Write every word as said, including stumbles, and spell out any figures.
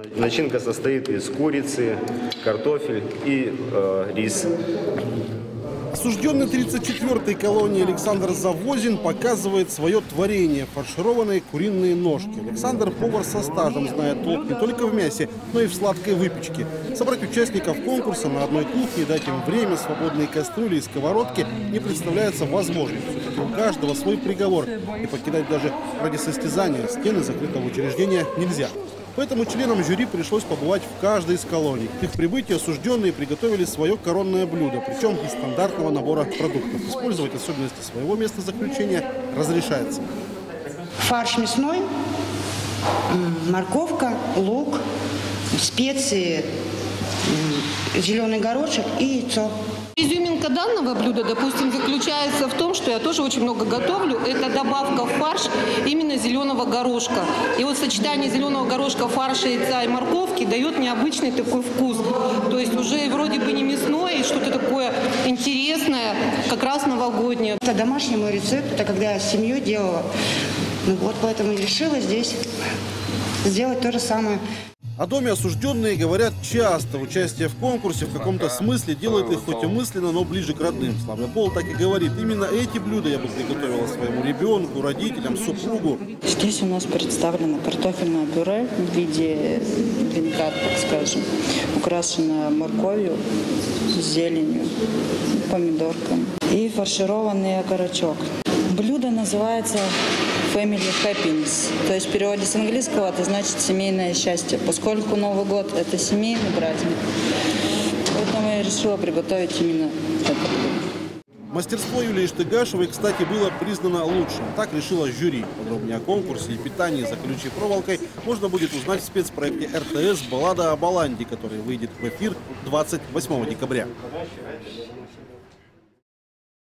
Начинка состоит из курицы, картофель и э, рис. Осужденный тридцать четвёртой колонии Александр Завозин показывает свое творение – фаршированные куриные ножки. Александр – повар со стажем, знает толк не только в мясе, но и в сладкой выпечке. Собрать участников конкурса на одной кухне, дать им время, свободные кастрюли и сковородки не представляется возможным. Все-таки у каждого свой приговор, и покидать даже ради состязания стены закрытого учреждения нельзя. Поэтому членам жюри пришлось побывать в каждой из колоний. К их прибытию осужденные приготовили свое коронное блюдо, причем из стандартного набора продуктов. Использовать особенности своего места заключения разрешается. Фарш мясной, морковка, лук, специи, зеленый горошек и яйцо. Изюминка данного блюда, допустим, заключается в том, что я тоже очень много готовлю. Это добавка в фарш именно зеленого горошка. И вот сочетание зеленого горошка, фарша, яйца и морковки дает необычный такой вкус. То есть уже вроде бы не мясное, и что-то такое интересное, как раз новогоднее. Это домашний мой рецепт, это когда я с семьей делала. Ну вот, поэтому и решила здесь сделать то же самое. О доме осужденные говорят часто. Участие в конкурсе в каком-то смысле делает их хоть и мысленно, но ближе к родным. Славя Пол так и говорит: именно эти блюда я бы приготовила своему ребенку, родителям, супругу. Здесь у нас представлено картофельное пюре в виде венка, так скажем, украшенное морковью, зеленью, помидорками и фаршированный окорочок. Блюдо называется Family Happiness, то есть в переводе с английского это значит семейное счастье, поскольку Новый год – это семейный праздник, поэтому я решила приготовить именно это блюдо. Мастерство Юлии Штыгашевой, кстати, было признано лучшим. Так решило жюри. Подробнее о конкурсе и питании за колючей проволокой можно будет узнать в спецпроекте эр тэ эс «Баллада о Баланде», который выйдет в эфир двадцать восьмого декабря.